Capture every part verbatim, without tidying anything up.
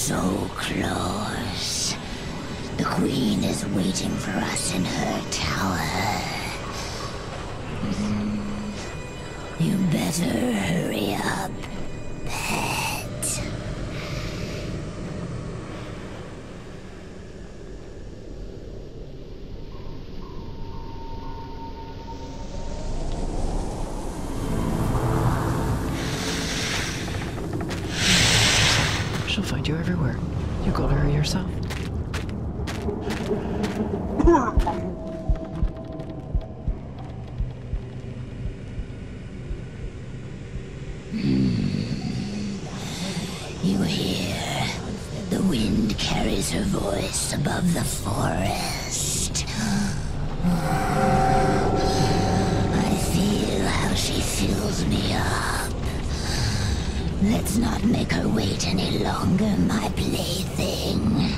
so close. The Queen is waiting for us in her tower. You better hurry up, pet. She'll find you everywhere. You go to her yourself. You hear? The wind carries her voice above the forest. I feel how she fills me up. Let's not make her wait any longer, my plaything.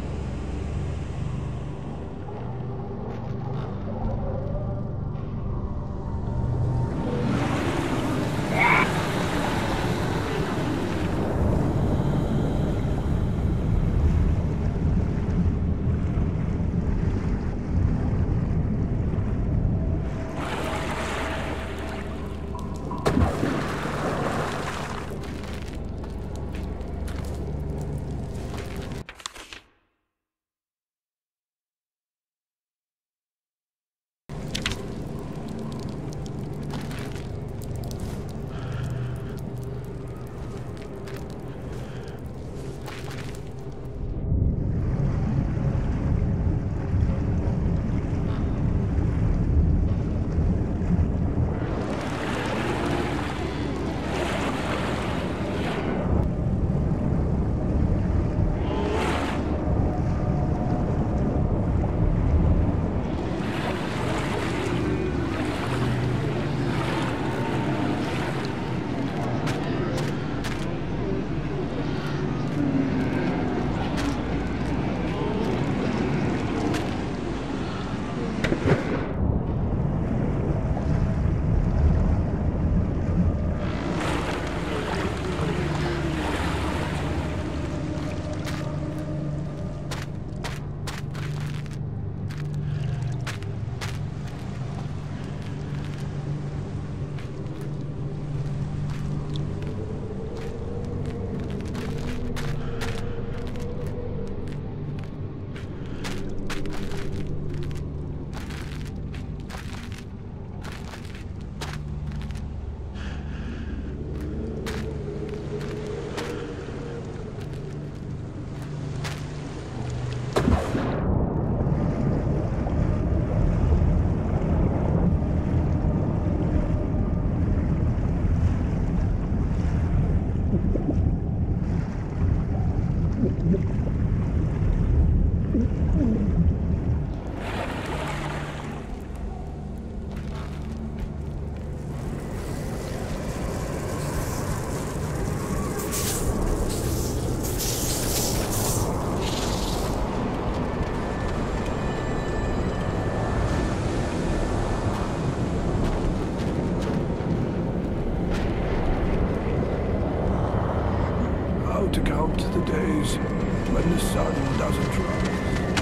To count the days when the sun doesn't rise.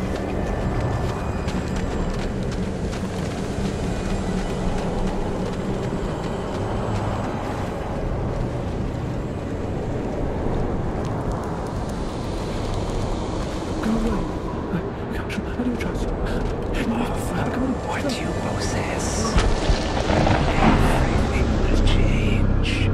Go away. I, I don't trust you. What you possess, everything will change.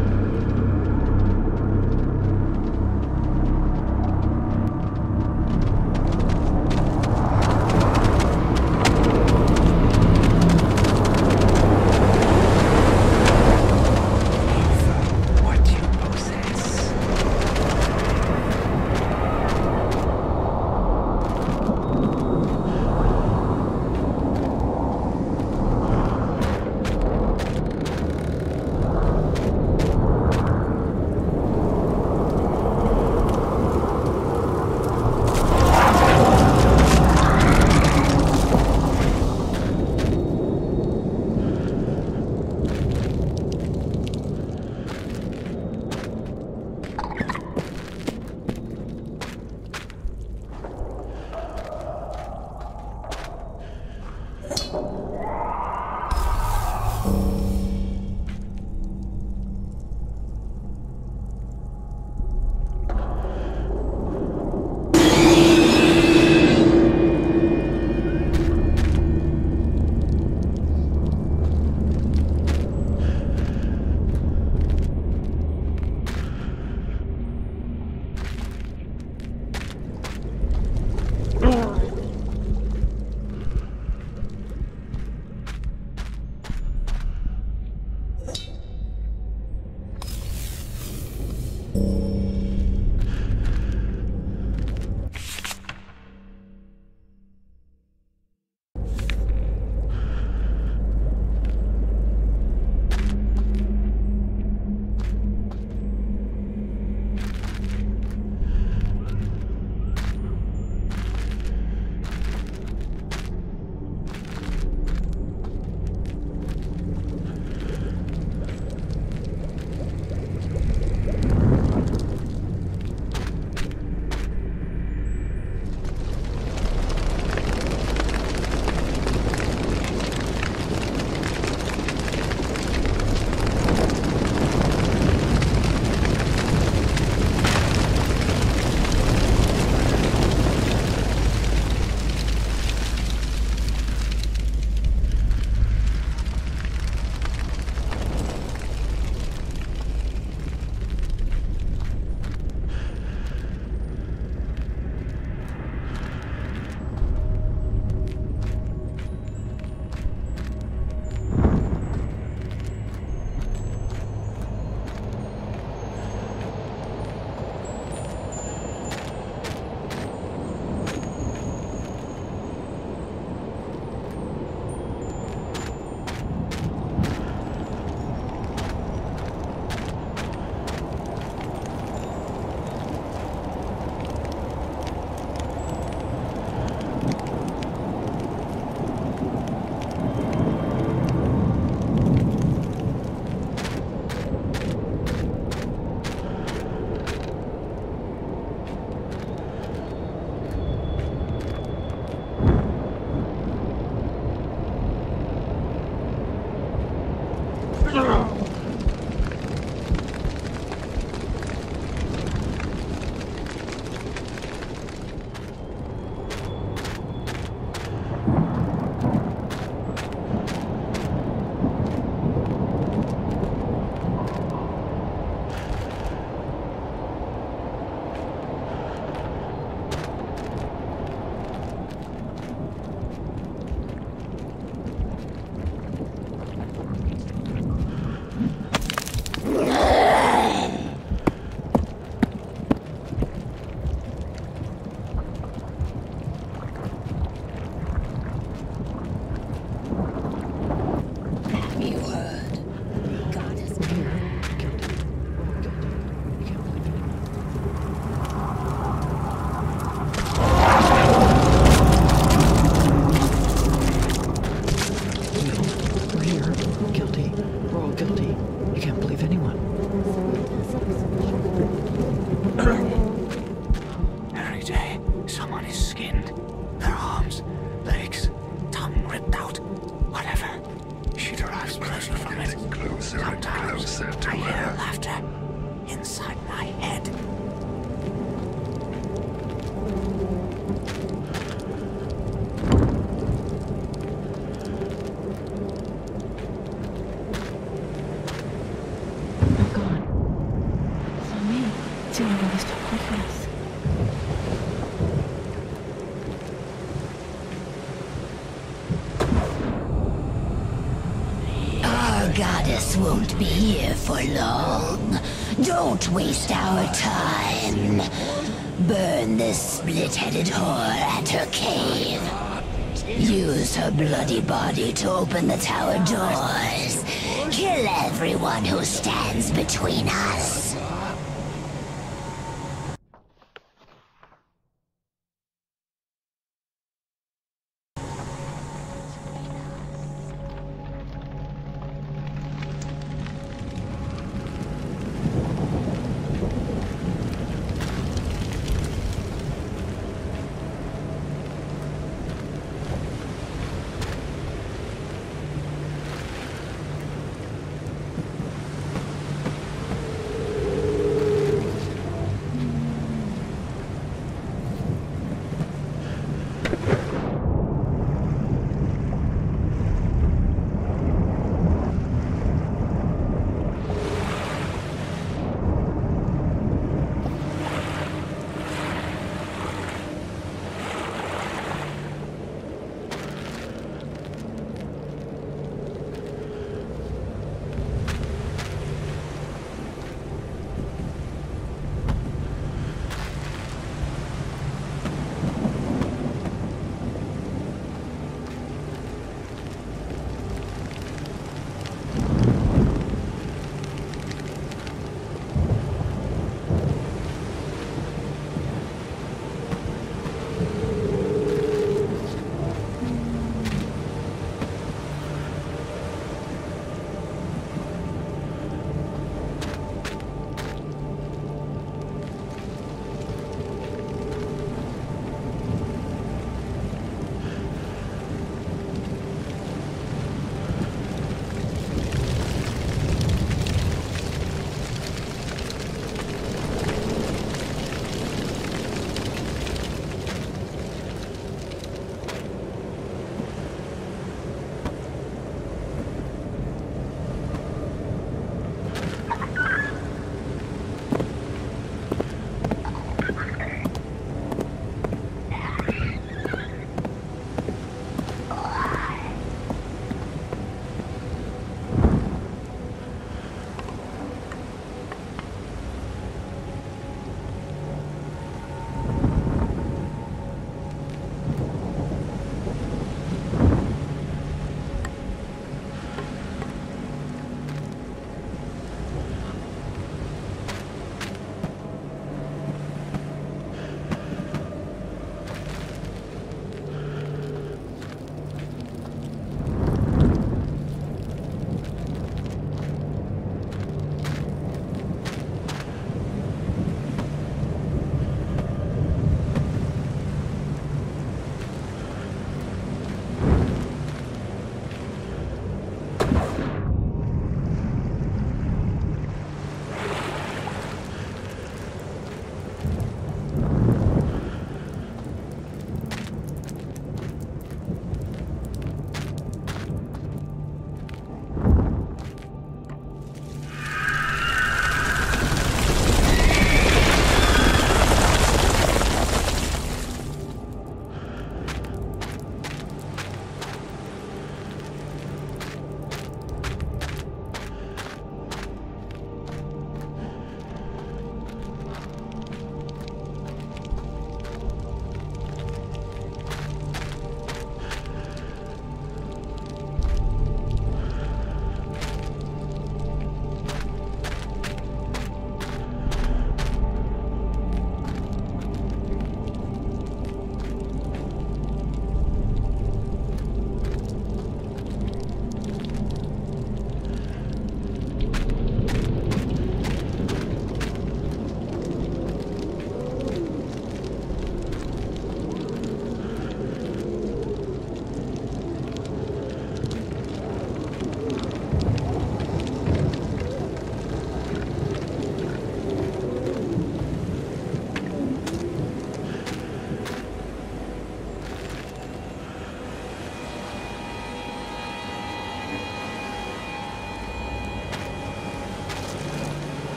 Goddess won't be here for long. Don't waste our time. Burn this split-headed whore at her cave. Use her bloody body to open the tower doors. Kill everyone who stands between us.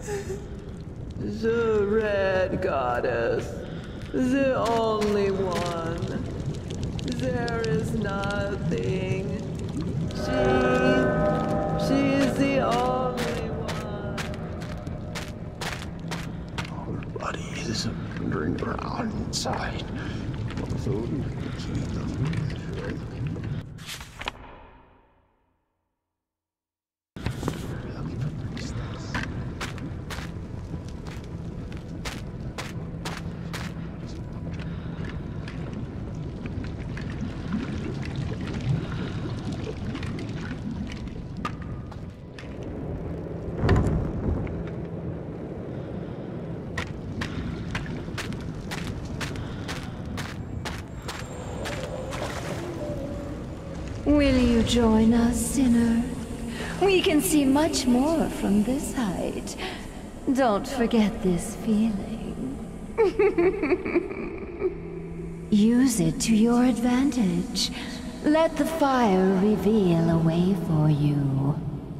The red goddess. The only one. There is nothing. She... She is the only one. Our body is wandering around inside. Also, Will you join us, sinner? We can see much more from this height. Don't forget this feeling. Use it to your advantage. Let the fire reveal a way for you.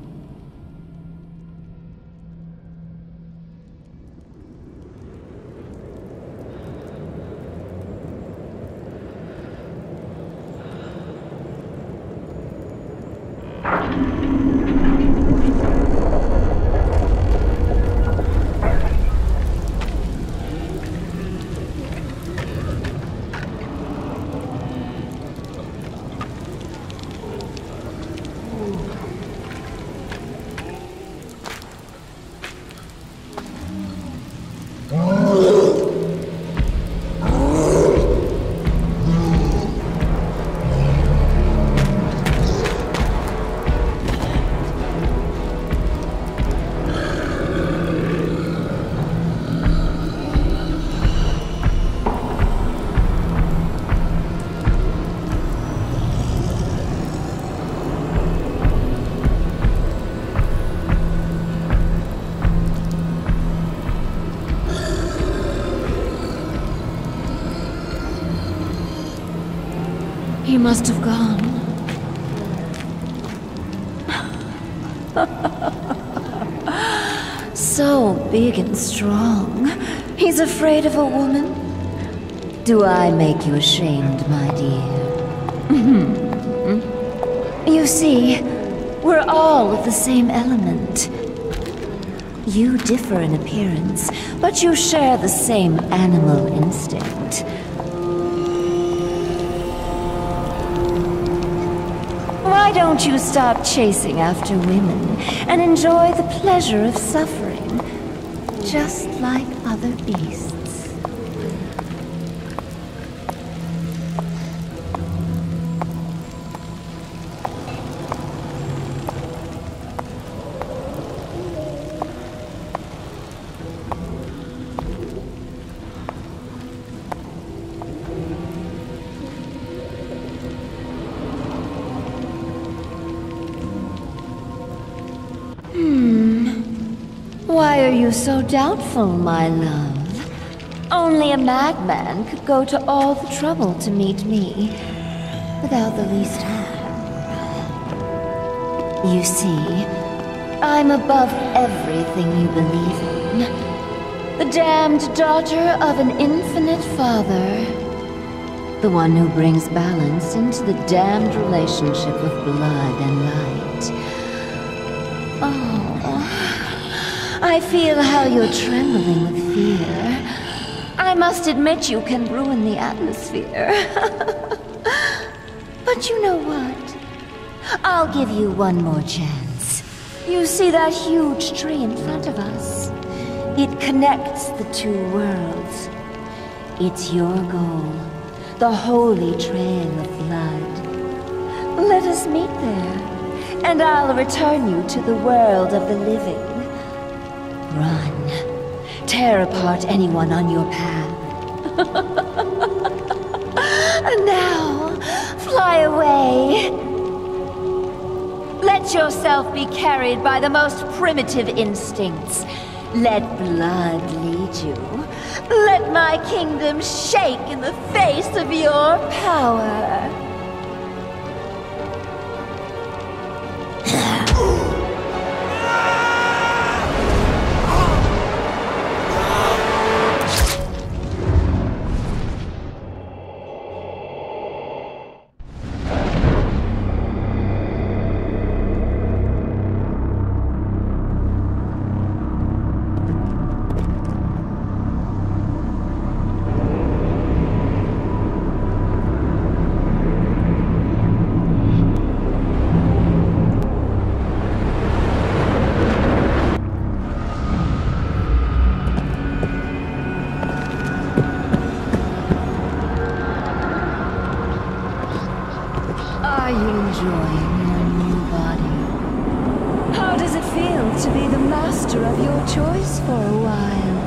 He must have gone. So big and strong. He's afraid of a woman? Do I make you ashamed, my dear? You see, we're all of the same element. You differ in appearance, but you share the same animal instinct. Why don't you stop chasing after women and enjoy the pleasure of suffering, just like other beasts? Why are you so doubtful, my love? Only a madman could go to all the trouble to meet me, without the least harm. You see, I'm above everything you believe in. The damned daughter of an infinite father. The one who brings balance into the damned relationship of blood and light. Oh. I feel how you're trembling with fear. I must admit you can ruin the atmosphere. But you know what? I'll give you one more chance. You see that huge tree in front of us? It connects the two worlds. It's your goal, the holy trail of blood. Let us meet there, and I'll return you to the world of the living. Run. Tear apart anyone on your path. And now, fly away. Let yourself be carried by the most primitive instincts. Let blood lead you. Let my kingdom shake in the face of your power. feel to be the master of your choice for a while?